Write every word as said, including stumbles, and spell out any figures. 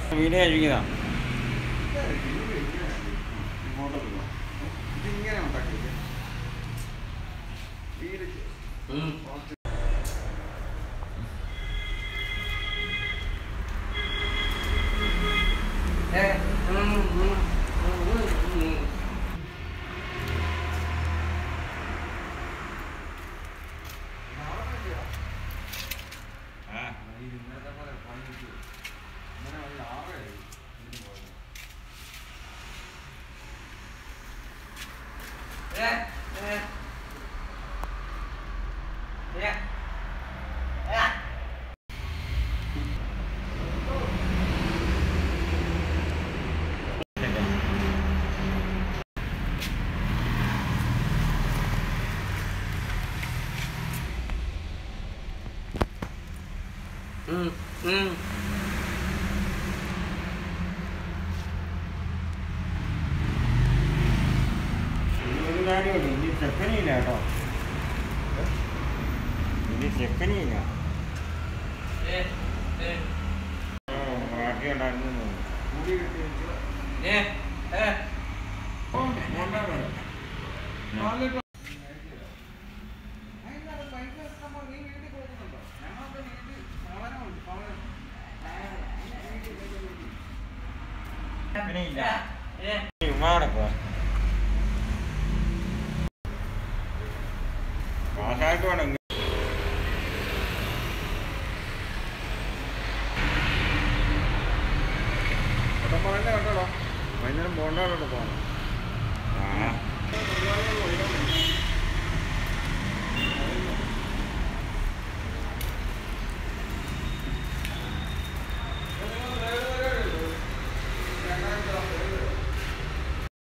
വീട് കഴിക്കുന്നതാ ഇതിങ്ങനെ ഉണ്ടാക്കിയത് വീട് Mm, mm. ini sekali lah toh. Ini sekali lah. Eh, eh. Oh, lagi ada ni. Eh, eh. Oh, mana ada? Mana tu? Ini lah. Ini mana kau? Kasaitu ada. Ada mana ada lah. Mainan bonda ada apa? Ah.